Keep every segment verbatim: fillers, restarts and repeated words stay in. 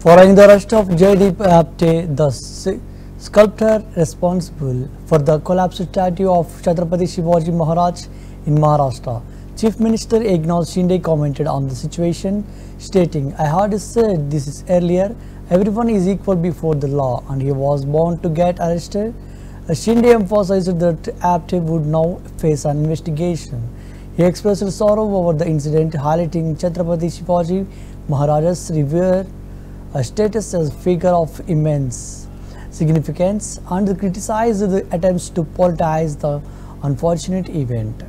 Following the arrest of Jaideep Apte, the sculptor responsible for the collapsed statue of Chhatrapati Shivaji Maharaj in Maharashtra, Chief Minister Eknath Shinde commented on the situation, stating, "I had said this is earlier, everyone is equal before the law and he was bound to get arrested." Shinde emphasized that Apte would now face an investigation. He expressed sorrow over the incident, highlighting Chhatrapati Shivaji Maharaj's revered a status as a figure of immense significance and criticized the attempts to politicize the unfortunate event.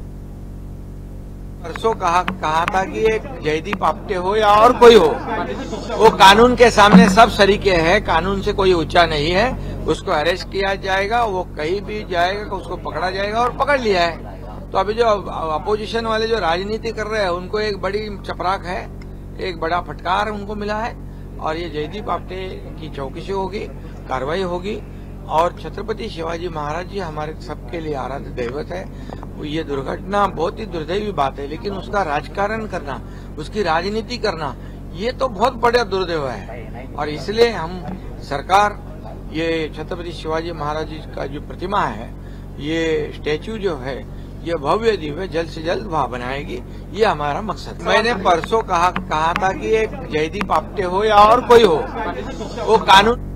परसों कहा कहा था कि एक जयदीप आप्टे हो या और कोई हो, वो कानून के सामने सब सरीके हैं, कानून से कोई ऊंचा नहीं है, उसको अरेस्ट किया जाएगा, वो कहीं भी जाएगा उसको पकड़ा जाएगा और पकड़ लिया है। तो अभी जो अपोजिशन वाले जो राजनीति कर रहे हैं उनको एक बड़ी चपराक है, एक बड़ा फटकार उनको मिला है और ये जयदीप आप्टे की चौकसी होगी, कार्रवाई होगी और छत्रपति शिवाजी महाराज जी हमारे सबके लिए आराध्य दैवत है। ये दुर्घटना बहुत ही दुर्दैवी बात है, लेकिन उसका राजकारण करना, उसकी राजनीति करना, ये तो बहुत बड़ा दुर्दैव है और इसलिए हम सरकार ये छत्रपति शिवाजी महाराज जी का जो प्रतिमा है, ये स्टैच्यू जो है, ये भव्य दिव्य जल्द से जल्द वहां बनाएगी, ये हमारा मकसद है। मैंने परसों कहा कहा था कि एक जयदीप आप्टे हो या और कोई हो, वो कानून